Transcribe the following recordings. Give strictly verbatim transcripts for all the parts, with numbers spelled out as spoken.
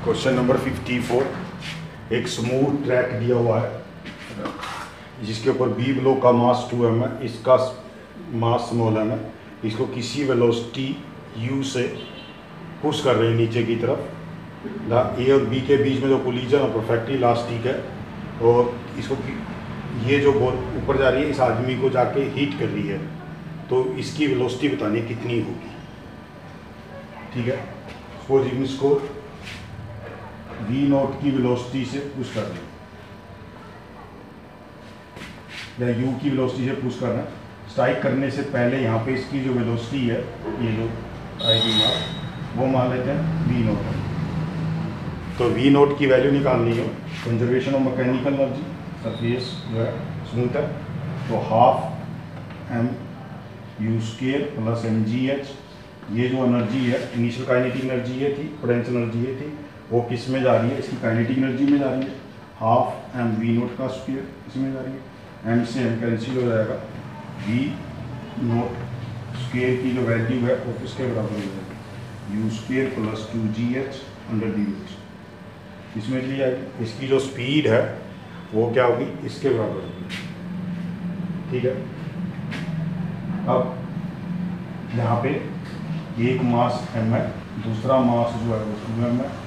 Question number fifty four, एक smooth track दिया हुआ है जिसके ऊपर बी ब्लॉक का मास टू एम है, इसका मास स्मॉल एम है। इसको किसी वेलोसिटी यू से पुश कर रहे हैं नीचे की तरफ। द ए और बी के बीच में जो कोलिजन है परफेक्टली इलास्टिक है, और इसको ये जो बहुत ऊपर जा रही है इस आदमी को जाके हीट कर रही है, तो इसकी वेलोसिटी बतानी कितनी होगी। ठीक है, सपोज इसको वी नॉट की वेलोसिटी से पुश कर रहे हैं या यू की वेलोसिटी से पुश कर रहे हैं। स्ट्राइक करने से पहले यहाँ पे इसकी जो वेलोसिटी है, ये जो आएगी मास, वो मान लेते हैं वी नॉट। तो वी नॉट की वैल्यू निकालनी है, conservation of mechanical energy, surface जो है स्मूथ है, तो half M U square plus M G H. ये जो एनर्जी है, इनिशियल काइनेटिक एनर्जी ये थी, पोटेंशियल एनर्जी ये थी, वो किस में जा रही है, इसकी काइनेटिक एनर्जी में जा रही है। हाफ एम वी नोट का स्क्वायर इसमें जा रही है, एम से एम कैंसिल हो जाएगा, वी नोट स्क्वायर की जो वैल्यू है वो किसके बराबर हो जाएगी, U square plus two G H under the root. इसमें चली जाएगी। इसकी जो स्पीड है वो क्या होगी, इसके बराबर होगी। ठीक है, अब यहाँ पे एक मास एम है, दूसरा मास जो है वो टू एम है।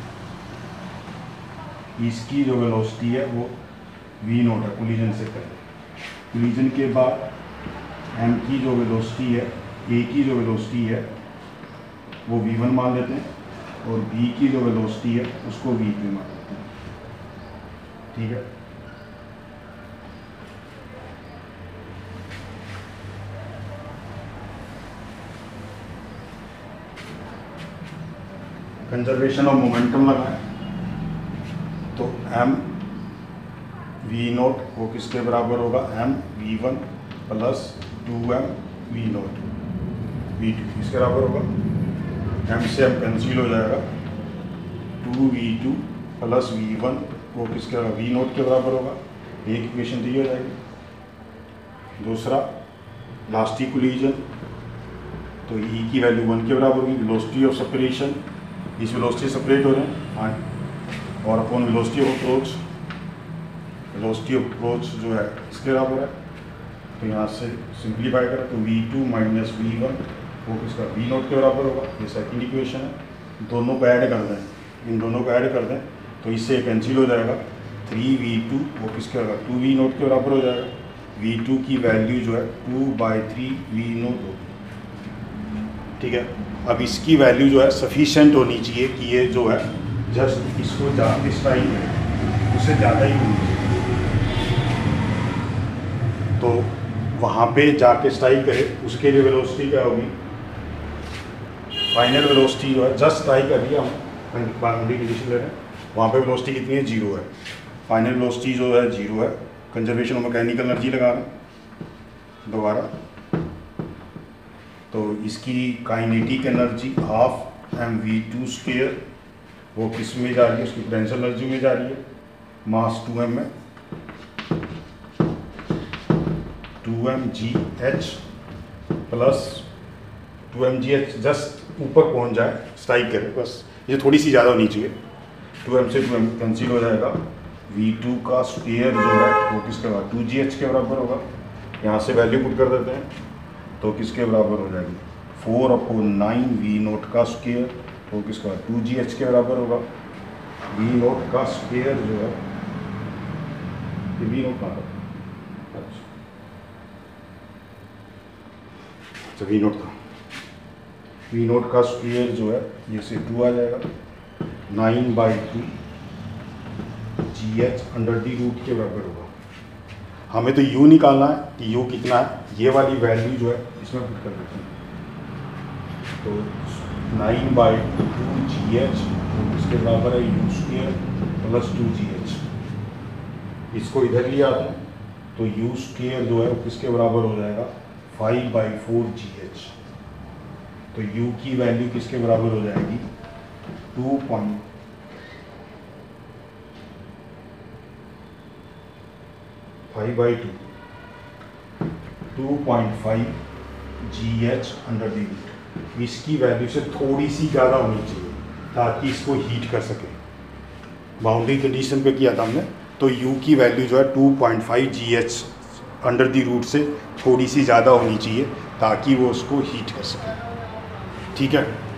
इसकी जो वेलोसिटी है वो वी नोट है कोलिजन से पहले। कोलिजन के बाद एम की जो वेलोसिटी है, ए की जो वेलोसिटी है वो वी वन मान लेते हैं, और बी की जो वेलोसिटी है उसको वी टू मान लेते हैं। ठीक है, कंजर्वेशन ऑफ मोमेंटम लगाएं, तो एम वी नोट वो किसके बराबर होगा, M V one plus two M V nought V two किसके बराबर होगा, एम से एम कैंसिल हो जाएगा, two V two plus V one वो किसके वी नोट के बराबर होगा। एक इक्वेशन दी हो जाएगी। दूसरा लास्ट कोलिजन, तो ई की वैल्यू वन के बराबर होगी। वेलोसिटी ऑफ सेपरेशन, इस वेलोसिटी सेपरेट हो रहे हैं, और upon velocity of approach, velocity of approach जो है इसके बराबर है। तो यहाँ से सिंप्लीफाई करें तो V two minus V one वो किसका वी नोट के बराबर होगा। ये सेकंड इक्वेशन है। दोनों को ऐड कर दें, इन दोनों को ऐड कर दें तो इससे कैंसिल हो जाएगा। थ्री वी टू वो किसके होगा, टू वी नोट के बराबर हो जाएगा। वी टू की वैल्यू जो है two by three V nought होगी। ठीक है, अब इसकी वैल्यू जो है सफिशेंट होनी चाहिए कि ये जो है जस्ट इसको जा इस टाइम में उससे ज़्यादा ही होनी चाहिए। तो वहाँ पे जाके स्ट्राइक करे, उसके लिए वेलोसिटी क्या होगी, फाइनल वेलोसिटी जो है जस्ट स्ट्राइक कर रही है, हम बाउंड्री कंडीशन ले रहे हैं, वहाँ पे वेलोसिटी कितनी है, जीरो है। फाइनल वेलोसिटी जो है जीरो है। कंजर्वेशन ऑफ मैकेनिकल एनर्जी लगा रहे हैं दोबारा, तो इसकी kinetic energy half M V two square वो किस में जा रही है, उसकी पोटेंशियल एनर्जी में जा रही है, मास टू एम में, two M G H plus two M G H just ऊपर पहुंच जाए, स्ट्राइक करे बस, ये थोड़ी सी ज़्यादा होनी चाहिए। टू एम से टू एम कैंसिल हो जाएगा। वी टू का स्क्वायर जो है वो किसके बाद टू जी एच के बराबर होगा। यहाँ से वैल्यू पुट कर देते हैं तो किसके बराबर हो जाएगी, four upon nine V nought का स्क्वायर तो किसका टू जी एच के बराबर होगा। वी नोट का स्क्वायर जो है, वी नोट का अच्छा वी नोट का वी नोट का स्क्वायर जो है ये से टू आ जाएगा, nine by two G H under the root के बराबर होगा। हमें तो यू निकालना है कि यू कितना है, ये वाली वैल्यू जो है इसमें पुट कर देते हैं। तो nine by two G H इसके बराबर है U square plus two G H. इसको इधर ले आते हैं तो यू स्क्वायर जो है वो किसके बराबर हो जाएगा, five by four G H. तो u की वैल्यू किसके बराबर हो जाएगी, two point five by two two point five G H under the root. इसकी वैल्यू से थोड़ी सी ज़्यादा होनी चाहिए ताकि इसको हीट कर सके। बाउंड्री कंडीशन पे किया था हमने, तो U की वैल्यू जो है two point five G H under the root से थोड़ी सी ज़्यादा होनी चाहिए ताकि वो उसको हीट कर सके। ठीक है।